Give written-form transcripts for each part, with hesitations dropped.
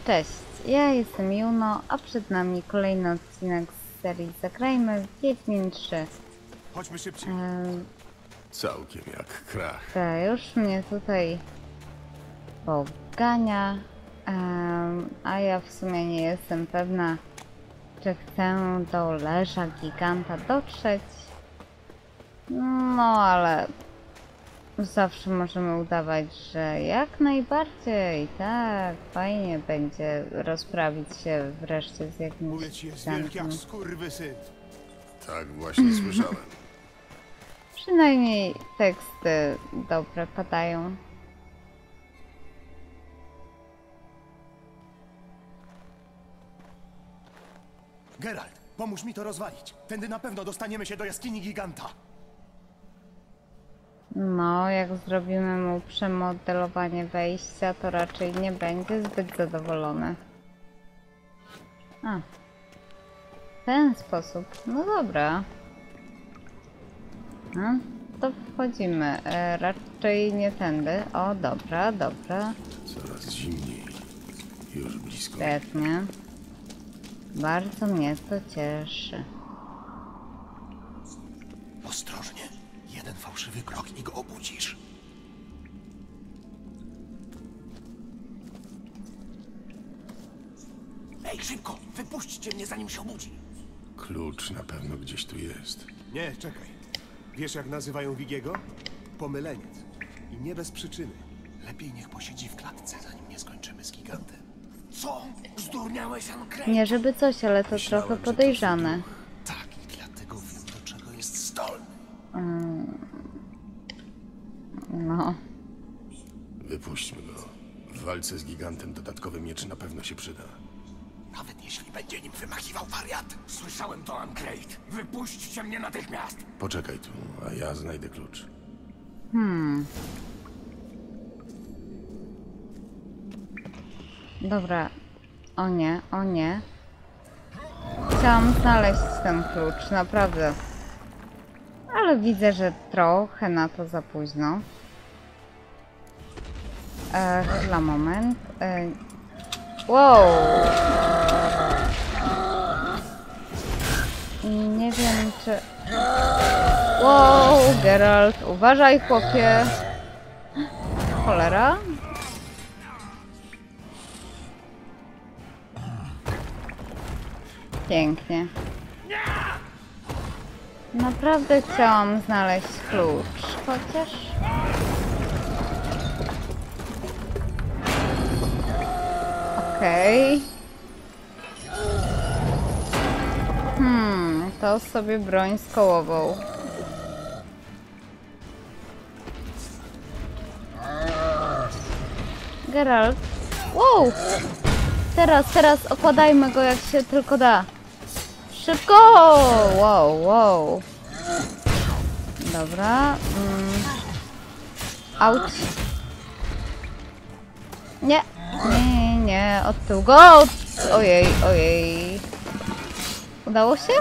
Cześć, ja jestem Juno, a przed nami kolejny odcinek z serii Zagrajmy w Wiedźmin 3. Chodźmy szybciej. Całkiem jak krach. Już mnie tutaj pogania, a ja w sumie nie jestem pewna, czy chcę do leża giganta dotrzeć. No ale zawsze możemy udawać, że jak najbardziej, tak, fajnie będzie rozprawić się wreszcie z jakimś Mówię ci, jest wielki jak gigantem. skurwysyn. Tak właśnie słyszałem. Przynajmniej teksty dobre padają. Geralt, pomóż mi to rozwalić. Tędy na pewno dostaniemy się do jaskini giganta. No, jak zrobimy mu przemodelowanie wejścia, to raczej nie będzie zbyt zadowolony. A. W ten sposób. No dobra. No, to wchodzimy. Raczej nie tędy. O, dobra, dobra. Coraz zimniej. Już blisko. Świetnie. Bardzo mnie to cieszy. Ostrożnie. Jeden fałszywy krok i go obudzisz. Ej, szybko! Wypuśćcie mnie, zanim się obudzi. Klucz na pewno gdzieś tu jest. Nie, czekaj. Wiesz, jak nazywają Wigiego? Pomyleniec. I nie bez przyczyny. Lepiej niech posiedzi w klatce, zanim nie skończymy z gigantem. Co? Zdurniałeś, Ancrate? Nie żeby coś, ale to Myślałem, trochę że to podejrzane. duch. Tak, i dlatego wiem, do czego jest zdolny. No. Wypuśćmy go. W walce z gigantem dodatkowy miecz na pewno się przyda. Nawet jeśli będzie nim wymachiwał wariat. Słyszałem to, Ancrate. Wypuśćcie mnie natychmiast. Poczekaj tu, a ja znajdę klucz. Dobra. O nie, o nie. Chciałam znaleźć ten klucz, naprawdę. Ale widzę, że trochę na to za późno. Chwila, moment. Wow! I nie wiem, czy... Wow, Geralt, uważaj, chłopie! Cholera? Pięknie. Naprawdę chciałam znaleźć klucz, chociaż... Okej. To sobie broń skołową. Geralt. Wow! Teraz okładajmy go jak się tylko da. Szybko! Wow, wow. Dobra. Auć. Nie, nie, od tyłu go! Ojej, ojej. Udało się?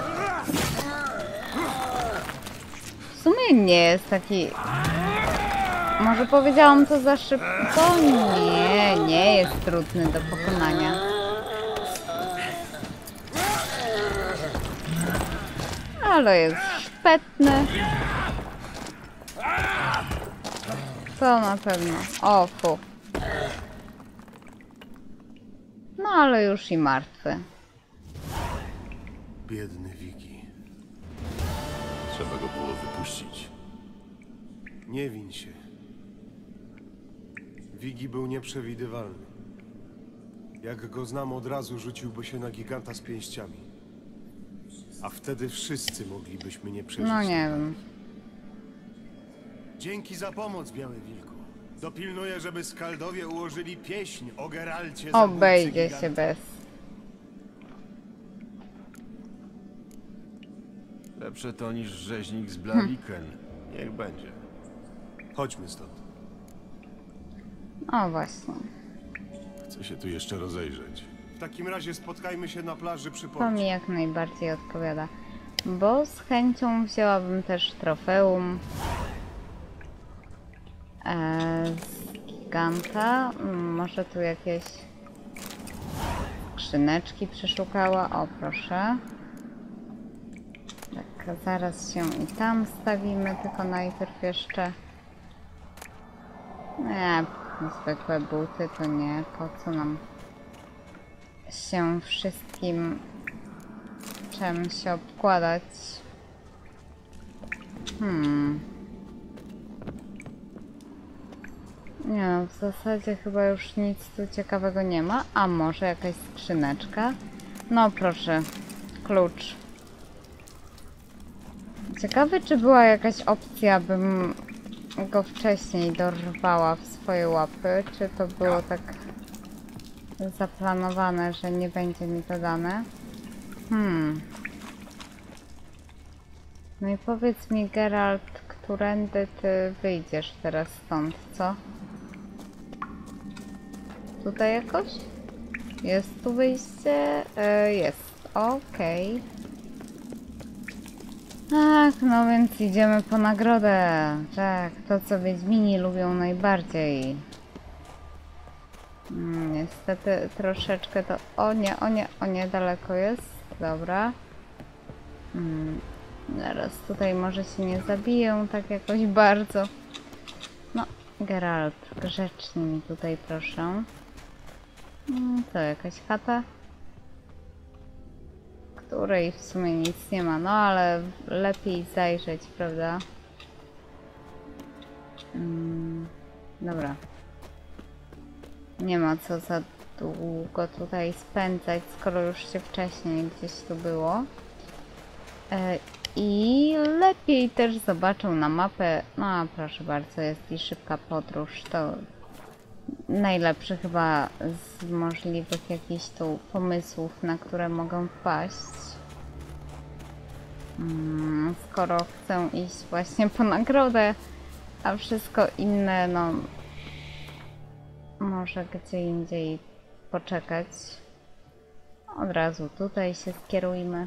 W sumie nie jest taki... Może powiedziałam to za szybko? Nie, nie jest trudny do pokonania. Ale jest szpetny. To na pewno. O, fu. No ale już i martwy. Biedny Wigi. Trzeba go było wypuścić. Nie win się. Wigi był nieprzewidywalny. Jak go znam, od razu rzuciłby się na giganta z pięściami. A wtedy wszyscy moglibyśmy nie przeżyć. No nie wiem. Dzięki za pomoc, Biały Wilku. Dopilnuję, żeby Skaldowie ułożyli pieśń o Geralcie. Obejdzie zabójcy się giganta. bez. Lepsze to niż rzeźnik z Blaviken. Niech będzie. Chodźmy stąd. O właśnie. Chcę się tu jeszcze rozejrzeć. W takim razie spotkajmy się na plaży przy To porcie. mi jak najbardziej odpowiada. Bo z chęcią wzięłabym też trofeum z giganta. Może tu jakieś skrzyneczki przeszukała. O, proszę. Tak, zaraz się i tam stawimy, tylko najpierw jeszcze... Nie, zwykłe buty to nie, po co nam się wszystkim czym się obkładać. Nie no, w zasadzie chyba już nic tu ciekawego nie ma. A może jakaś skrzyneczka? No proszę, klucz. Ciekawe, czy była jakaś opcja, bym go wcześniej dorwała w swoje łapy, czy to było tak zaplanowane, że nie będzie mi to dane. No i powiedz mi, Geralt, którędy ty wyjdziesz teraz stąd, co? Tutaj jakoś? Jest tu wyjście? Jest, okej. Tak, no więc idziemy po nagrodę. Tak, to co Wiedźmini lubią najbardziej. Niestety troszeczkę to... O nie, daleko jest. Dobra. Zaraz tutaj może się nie zabiję tak jakoś bardzo. No, Geralt, grzecznie mi tutaj proszę. To jakaś chata, której w sumie nic nie ma, no ale lepiej zajrzeć, prawda? Dobra. Nie ma co za długo tutaj spędzać, skoro już się wcześniej gdzieś tu było. I lepiej też zobaczą na mapę. No proszę bardzo, jest i szybka podróż. To najlepszy chyba z możliwych jakichś tu pomysłów, na które mogą wpaść. Skoro chcę iść właśnie po nagrodę, a wszystko inne, no może gdzie indziej poczekać. Od razu tutaj się skierujmy.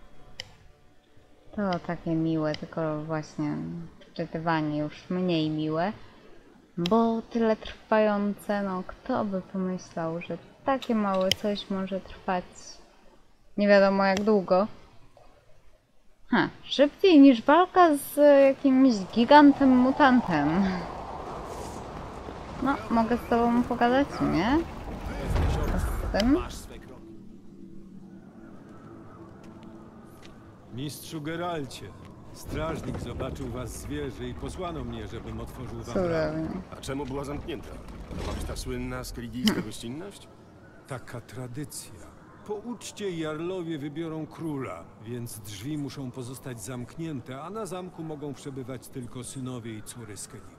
To takie miłe, tylko właśnie wczytywanie już mniej miłe, bo tyle trwające, no kto by pomyślał, że takie małe coś może trwać nie wiadomo jak długo. Szybciej niż walka z jakimś gigantem mutantem. No, mogę z tobą pogadać, nie? Z tym? Mistrzu Geralcie, strażnik zobaczył was z wieży i posłano mnie, żebym otworzył wam bramę. Cudownie. A czemu była zamknięta? To ma być ta słynna skelligijska gościnność? Taka tradycja. Po uczcie jarlowie wybiorą króla, więc drzwi muszą pozostać zamknięte, a na zamku mogą przebywać tylko synowie i córy Skellige.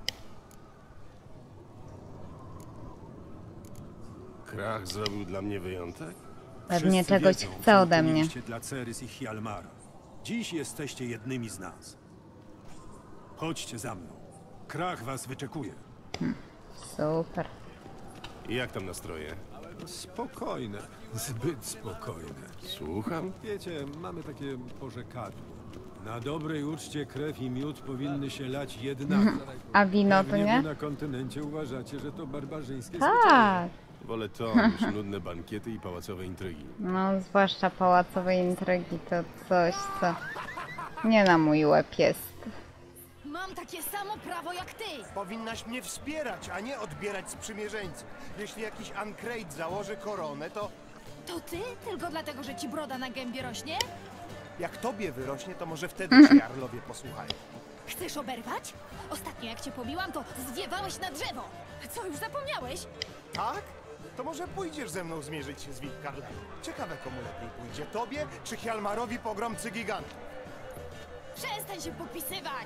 Krach zrobił dla mnie wyjątek? Pewnie Wszyscy czegoś wiedzą, chce co ode mnie. uczyniliście dla Cerys i Hjalmara. Dziś jesteście jednymi z nas. Chodźcie za mną. Krach was wyczekuje. Super. I jak tam nastroje? Spokojne. Zbyt spokojne. Słucham? Wiecie, mamy takie porzekadło. Na dobrej uczcie krew i miód powinny się lać jednako. A wino to Pewnie nie? wy na kontynencie uważacie, że to barbarzyńskie Tak. Wolę to niż nudne bankiety i pałacowe intrygi. No, zwłaszcza pałacowe intrygi to coś, co nie na mój łeb jest. Mam takie samo prawo jak ty! Powinnaś mnie wspierać, a nie odbierać sprzymierzeńców. Jeśli jakiś Ancrate założy koronę, to To ty? Tylko dlatego, że ci broda na gębie rośnie? jak tobie wyrośnie, to może wtedy ci jarlowie posłuchają. Chcesz oberwać? Ostatnio jak cię pobiłam, to zwiewałeś na drzewo! Co, już zapomniałeś? Tak? To może pójdziesz ze mną zmierzyć się z Wilkarlem. Ciekawe, komu lepiej pójdzie, tobie czy Hjalmarowi pogromcy gigantów? Przestań się podpisywać!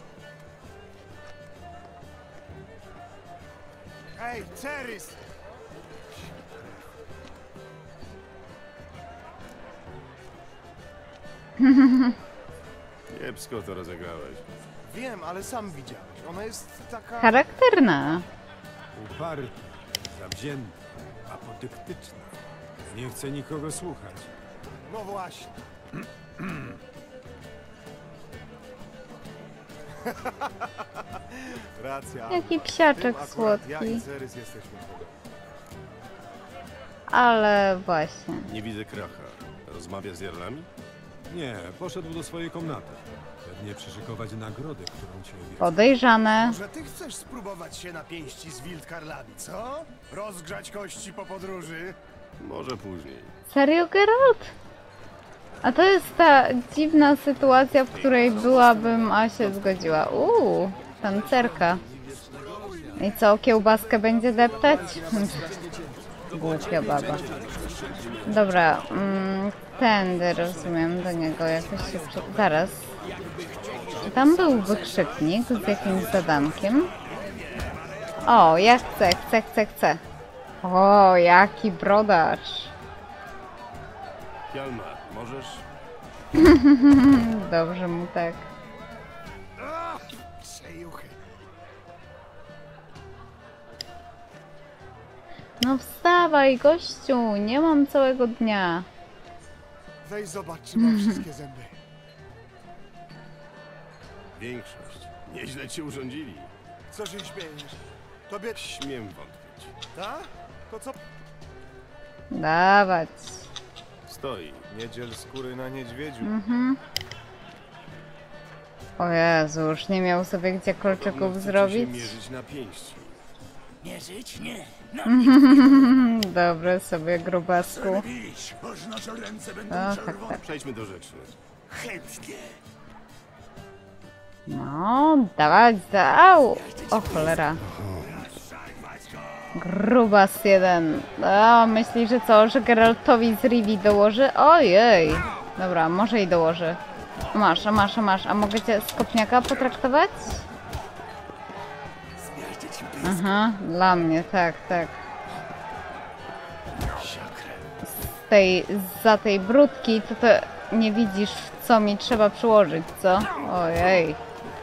Ej, Cerys! Kiepsko to rozegrałeś. Wiem, ale sam widziałeś. Ona jest taka... Charakterna. Uparty, zawzięty, apodyktyczny. Nie chce nikogo słuchać. No właśnie. Racja. Jaki W psiaczek tym akurat ja słodki. i Cerys jesteśmy podobni. ale właśnie. Nie widzę kracha. Rozmawia z jarlami? Nie, poszedł do swojej komnaty. Pewnie przyszykować nagrodę, którą ci obiecał. Podejrzane. Może ty chcesz spróbować się na pięści z Wildkarlami, co? Rozgrzać kości po podróży? Może później. Serio, Geralt? A to jest ta dziwna sytuacja, w której byłabym, a się zgodziła. Tancerka. I co, kiełbaskę będzie deptać? Głupia baba. Dobra, tędy rozumiem do niego jakoś się zaraz. Czy tam był wykrzyknik z jakimś zadankiem? O, ja chcę. O, jaki brodacz. Hjalmar, możesz? Dobrze mu tak. Przejuchy. No wstawaj, gościu, nie mam całego dnia. Weź zobacz, czy ma wszystkie zęby. Większość. Nieźle cię urządzili. Co się śmiejesz? Tobie... Śmiem wątpić. Ta? To co? Dawać. Stoi. Nie dziel skóry na niedźwiedziu. O Jezu, już nie miał sobie gdzie Podobno kolczyków chcecie zrobić. się mierzyć na pięści. Mierzyć? Nie. Dobre sobie, grubasku. Iść, można, że ręce będą O, tak, czerwone. tak. Przejdźmy do rzeczy. Chętnie. No, dawać, dał. O cholera. Grubas jeden. O, myśli, że co, że Geraltowi z Rivi dołoży? Ojej. Dobra, może i dołoży. Masz. A mogę cię z kopniaka potraktować? Aha, dla mnie, tak. Za tej brudki to nie widzisz, co mi trzeba przyłożyć, co? Ojej.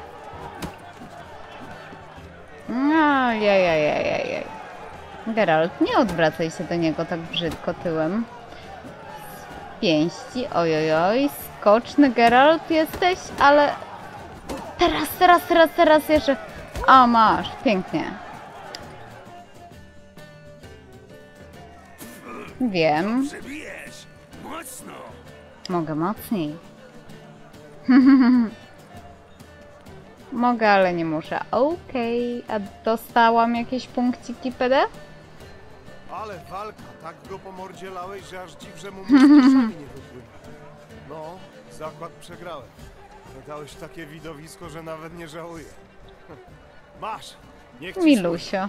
No, jaj. Geralt, nie odwracaj się do niego tak brzydko tyłem. Pięści, ojojoj, skoczny Geralt jesteś, ale... Teraz jeszcze... A, masz, pięknie. Wiem. Przebijesz. Mocno. Mogę mocniej. Mogę, ale nie muszę. Okej, a dostałam jakieś punkciki PD? Ale walka, tak go po mordzie lałeś, że aż dziw, że mu mózg nie wypływa. No, zakład przegrałem. Dałeś takie widowisko, że nawet nie żałuję. Masz! Niech ci Milusio.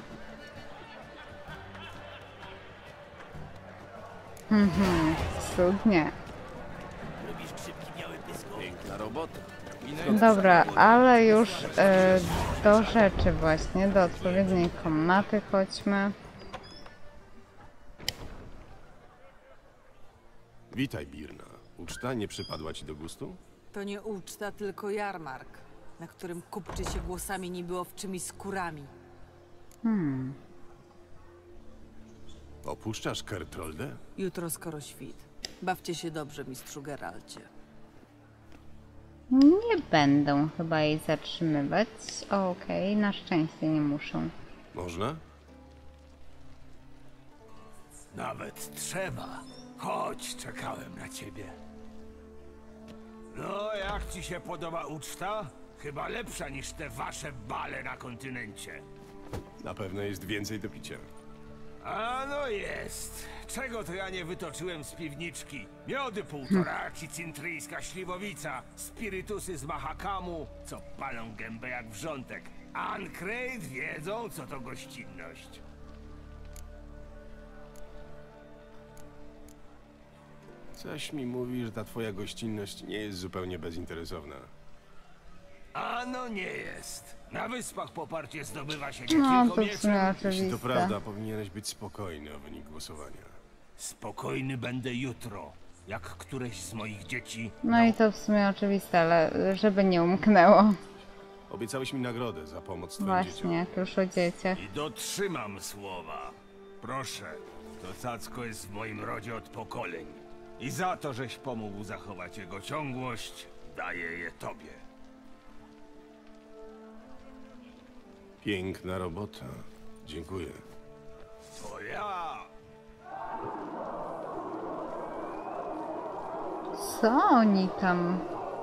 Cudnie. Piękna robota. Dobra, ale już do rzeczy właśnie, do odpowiedniej komnaty chodźmy. Witaj, Birna. Uczta nie przypadła ci do gustu? To nie uczta, tylko jarmark, na którym kupczy się głosami niby owczymi skórami. Opuszczasz Kertroldę? Jutro skoro świt. Bawcie się dobrze, mistrzu Geralcie. Nie będę chyba jej zatrzymywać. Okej, na szczęście nie muszę. Można? Nawet trzeba. Chodź, czekałem na ciebie. No, jak ci się podoba uczta? Chyba lepsza niż te wasze bale na kontynencie. Na pewno jest więcej do picia. A no jest. Czego to ja nie wytoczyłem z piwniczki? Miody półtoraci, cintryjska śliwowica, spirytusy z Mahakamu, co palą gębę jak wrzątek. Ancrate wiedzą, co to gościnność. Coś mi mówi, że ta twoja gościnność nie jest zupełnie bezinteresowna. A no nie jest. Na wyspach poparcie zdobywa się nie No tylko to w sumie mieczem. Jeśli to oczywiste. prawda, powinieneś być spokojny o wynik głosowania. Spokojny będę jutro, jak któreś z moich dzieci. No i to w sumie oczywiste, ale żeby nie umknęło. Obiecałeś mi nagrodę za pomoc twoim dzieciom. Właśnie, jak już o dzieciach. I dotrzymam słowa. Proszę, to cacko jest w moim rodzie od pokoleń. I za to, żeś pomógł zachować jego ciągłość, daję je tobie. Piękna robota. Dziękuję. To ja Co oni tam?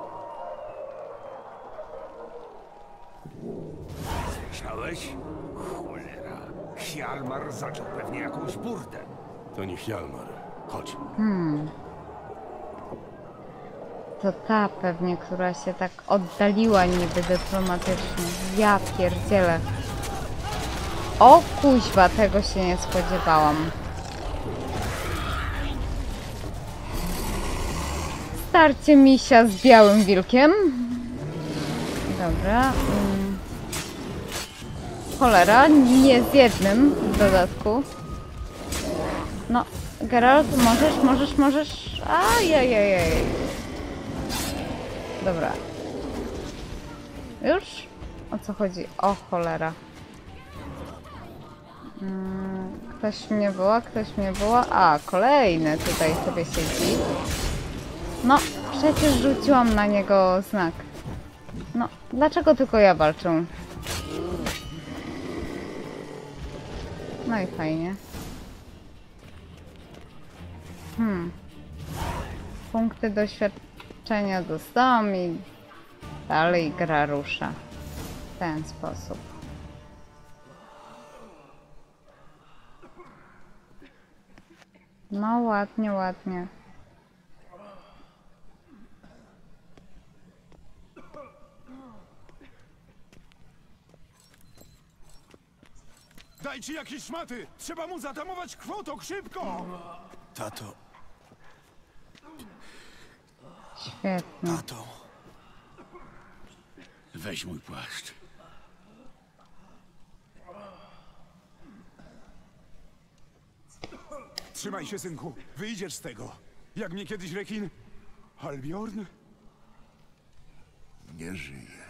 Słyszałeś? Cholera. Hjalmar zaczął pewnie jakąś burdę. To nie Hjalmar. Chodź. To ta pewnie, która się tak oddaliła niby dyplomatycznie. Ja pierdzielę. O kuźwa, tego się nie spodziewałam. Starcie misia z białym wilkiem. Dobra. Cholera, nie z jednym w dodatku. No, Geralt, możesz. Ajajajaj. Dobra. Już? O co chodzi? O cholera. Ktoś mnie woła. A, kolejny tutaj sobie siedzi. No, przecież rzuciłam na niego znak. No, dlaczego tylko ja walczę? No i fajnie. Punkty doświadczenia dostałam i dalej gra rusza. W ten sposób. No ładnie, ładnie. Dajcie jakieś szmaty! Trzeba mu zatamować kwotok, szybko! Tato, Świetnie. tato. Weź mój płaszcz. Trzymaj się, synku. Wyjdziesz z tego. Jak mnie kiedyś rekin... Halbjorn? Nie żyje.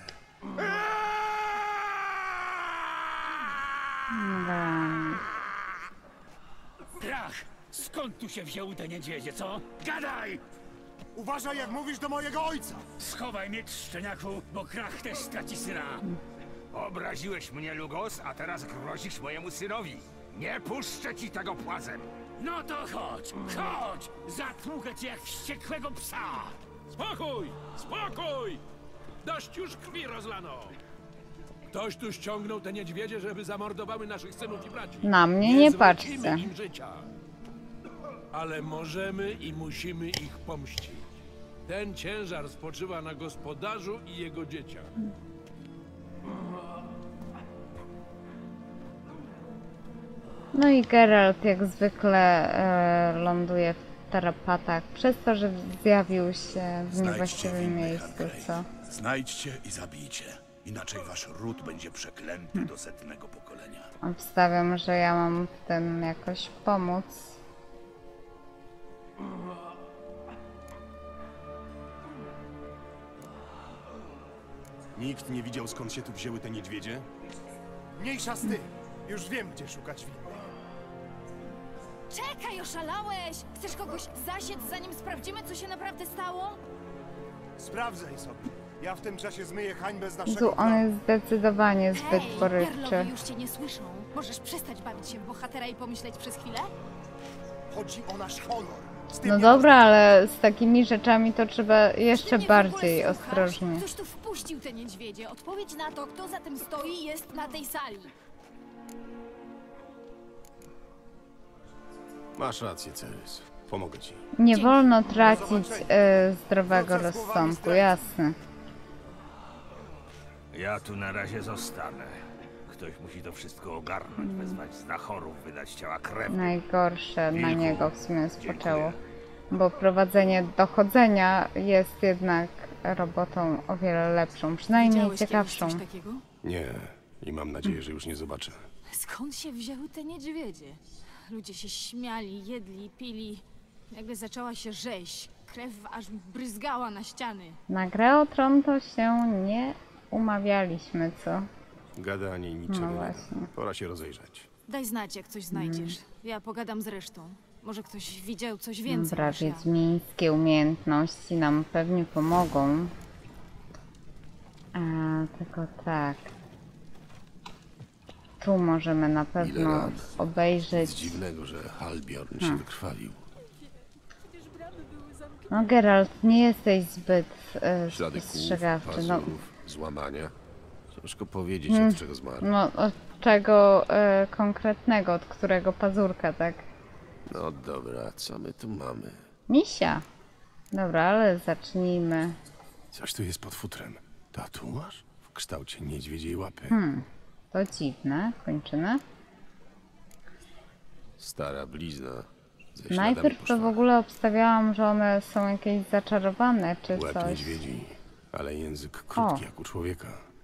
Krach! Skąd tu się wzięły te niedźwiedzie, co? Gadaj! Uważaj, jak mówisz do mojego ojca! Schowaj miecz, szczeniaku, bo Krach też straci syna. Obraziłeś mnie, Lugos, a teraz grozisz mojemu synowi. Nie puszczę ci tego płazem. No to chodź! Zatłukę cię jak wściekłego psa! Spokój! Spokój! Dość już krwi rozlano! Ktoś tu ściągnął te niedźwiedzie, żeby zamordowały naszych synów i braci. Na mnie nie zwrócimy patrzcie. im życia. Ale możemy i musimy ich pomścić. Ten ciężar spoczywa na gospodarzu i jego dzieciach. No i Geralt jak zwykle ląduje w tarapatach przez to, że zjawił się w niewłaściwym miejscu, co? Znajdźcie i zabijcie. Inaczej wasz ród będzie przeklęty do setnego pokolenia. Obstawiam, że ja mam w tym jakoś pomóc. Nikt nie widział, skąd się tu wzięły te niedźwiedzie? Mniejsza z tym. Już wiem, gdzie szukać winnych. Czekaj, oszalałeś! Chcesz kogoś zasiec, zanim sprawdzimy, co się naprawdę stało? Sprawdzaj sobie. Ja w tym czasie zmyję hańbę z naszego Tu on planu. jest zdecydowanie zbyt porywczy. Jarlowie już cię nie słyszą. Możesz przestać bawić się w bohatera i pomyśleć przez chwilę? Chodzi o nasz honor. Z tym No nie dobra, ale z takimi rzeczami to trzeba Czy jeszcze mnie w ogóle bardziej słuchasz? ostrożnie. Ktoś tu wpuścił te niedźwiedzie. Odpowiedź na to, kto za tym stoi, jest na tej sali. Masz rację, Cerys. Pomogę ci. Nie wolno tracić zdrowego rozsądku, jasne. Ja tu na razie zostanę. Ktoś musi to wszystko ogarnąć, wezwać znachorów, wydać ciała krewnych. Najgorsze na Wilku, niego w sumie spoczęło. dziękuję. Bo prowadzenie dochodzenia jest jednak robotą o wiele lepszą, przynajmniej Widziałeś kiedyś ciekawszą. coś takiego? Nie. I mam nadzieję, że już nie zobaczę. Skąd się wzięły te niedźwiedzie? Ludzie się śmiali, jedli, pili. Nagle zaczęła się rzeź. Krew aż bryzgała na ściany. Na grę o tron to się nie umawialiśmy, co? Gadanie niczego No nie da. właśnie. Pora się rozejrzeć. Daj znać, jak coś znajdziesz. Ja pogadam z resztą. Może ktoś widział coś więcej Dobra, niż ja. wiedźmińskie umiejętności nam pewnie pomogą. Tylko tak. Tu możemy na pewno ran. Nic obejrzeć. dziwnego, że Halbjorn się wykrwawił. Przecież bramy były zamknięte. No Geralt, nie jesteś zbyt Ślady kłów, spostrzegawczy. No, pazurów, złamania. Ciężko powiedzieć, od czego zmarł. no od czego konkretnego, od którego pazurka, tak? No dobra, co my tu mamy? Misia. Dobra, ale zacznijmy. Coś tu jest pod futrem. Tatuaż? W kształcie niedźwiedziej łapy. To dziwne. Kończymy. Stara blizna. Ze śladami Najpierw to w poszlaku. ogóle obstawiałam, że one są jakieś zaczarowane czy Łeb coś. niedźwiedzi, ale język krótki O. jak u człowieka.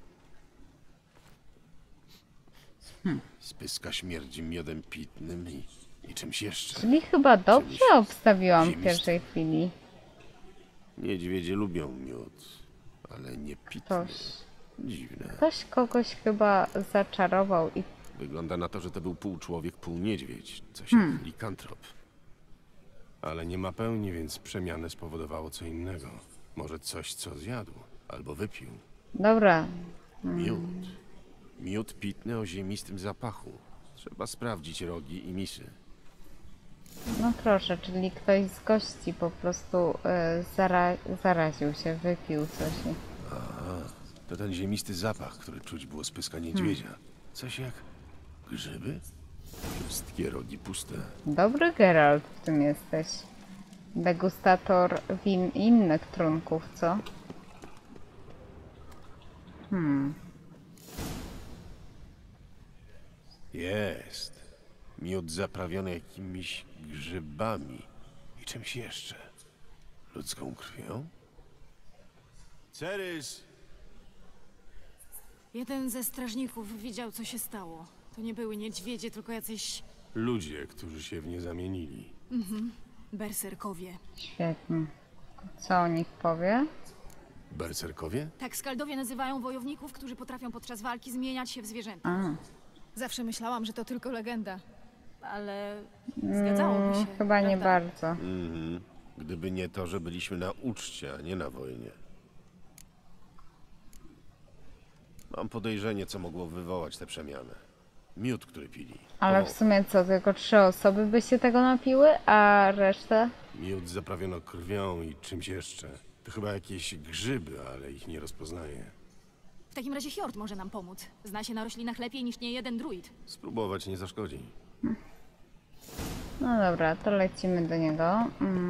Spyska śmierdzi miodem pitnym i czymś jeszcze. Czyli chyba dobrze obstawiłam w ziemisty. pierwszej chwili. Niedźwiedzie lubią miód, ale nie pitny. Ktoś, Dziwne. ktoś kogoś chyba zaczarował i Wygląda na to, że to był pół człowiek, pół niedźwiedź. Coś jak likantrop. Ale nie ma pełni, więc przemianę spowodowało co innego. Może coś, co zjadł albo wypił. dobra. Miód. Miód pitny o ziemistym zapachu. Trzeba sprawdzić rogi i misy. No proszę, czyli ktoś z gości po prostu zaraził się, wypił coś. To ten ziemisty zapach, który czuć było z pyska niedźwiedzia. Coś jak grzyby? Wszystkie rogi puste. Dobry Geralt w tym jesteś. Degustator win innych trunków, co? Jest. Miód zaprawiony jakimiś grzybami i czymś jeszcze. Ludzką krwią? Cerys! Jeden ze strażników widział, co się stało. To nie były niedźwiedzie, tylko jacyś Ludzie, którzy się w nie zamienili. berserkowie. Świetnie. Co o nich powie? Berserkowie? Tak Skaldowie nazywają wojowników, którzy potrafią podczas walki zmieniać się w zwierzęta. A, Zawsze myślałam, że to tylko legenda. Ale zgadzałoby się. chyba nie prawda? bardzo. Mhm. Gdyby nie to, że byliśmy na uczcie, a nie na wojnie. Mam podejrzenie, co mogło wywołać tę przemianę. Miód, który pili. Ale w sumie co, tylko 3 osoby by się tego napiły, a resztę? Miód zaprawiono krwią i czymś jeszcze. To chyba jakieś grzyby, ale ich nie rozpoznaję. W takim razie Hjord może nam pomóc. Zna się na roślinach lepiej niż niejeden druid. Spróbować nie zaszkodzi. No dobra, to lecimy do niego.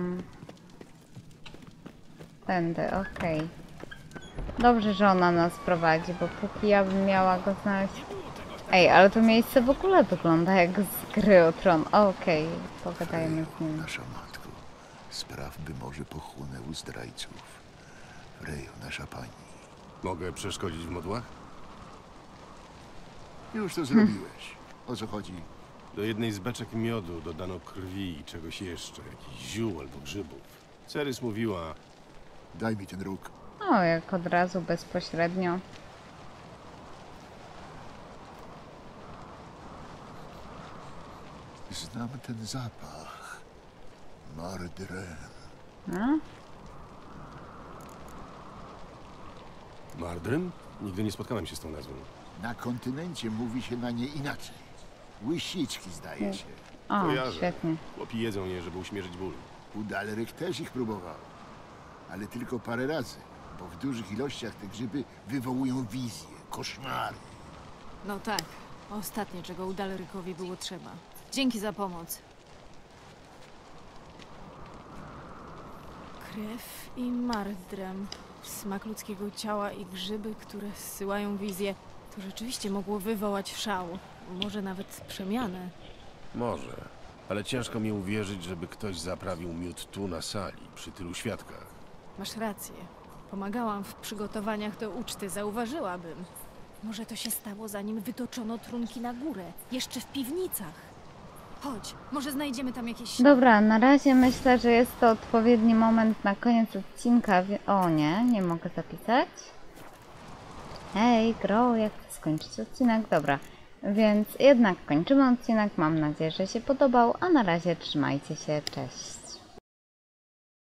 Tędy, okej. Dobrze, że ona nas prowadzi, bo póki ja bym miała go znaleźć... Ej, ale to miejsce w ogóle wygląda jak z gry o tron. Okej, pogadajmy z nim. Nasza matko, spraw by może pochłonęły zdrajców. Frejo, nasza pani. Mogę przeszkodzić w modłach? Już to zrobiłeś. O co chodzi? Do jednej z beczek miodu dodano krwi i czegoś jeszcze. Jakichś ziół albo grzybów. Cerys mówiła... Daj mi ten róg. O, jak od razu, bezpośrednio. Znam ten zapach. Mardren. No? Mardryn? Nigdy nie spotkałem się z tą nazwą. Na kontynencie mówi się na nie inaczej. Łysiczki, zdaje się. O, Kojarzę. świetnie. Chłopi jedzą je, żeby uśmierzyć ból. U Dalryk też ich próbował. Ale tylko parę razy, bo w dużych ilościach te grzyby wywołują wizje, koszmary. No tak. Ostatnie, czego Udalrykowi było trzeba. Dzięki za pomoc. Krew i mardrem. Smak ludzkiego ciała i grzyby, które zsyłają wizję. To rzeczywiście mogło wywołać szał. Może nawet przemianę. Może. Ale ciężko mi uwierzyć, żeby ktoś zaprawił miód tu na sali, przy tylu świadkach. Masz rację. Pomagałam w przygotowaniach do uczty, zauważyłabym. Może to się stało, zanim wytoczono trunki na górę. Jeszcze w piwnicach. Chodź, może znajdziemy tam jakieś... Dobra, na razie myślę, że jest to odpowiedni moment na koniec odcinka. O nie, nie mogę zapisać. Hej, Gro, jak chcę skończyć odcinek? Dobra, więc jednak kończymy odcinek. Mam nadzieję, że się podobał, a na razie trzymajcie się, cześć.